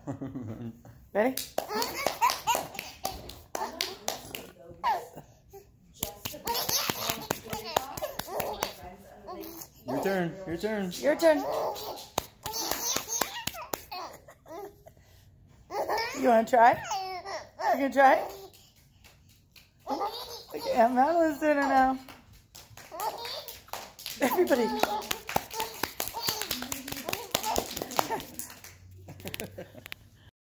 Ready? Your turn. Your turn. Your turn. You want to try? You gonna try? Okay, Madeline's doing it now. Everybody.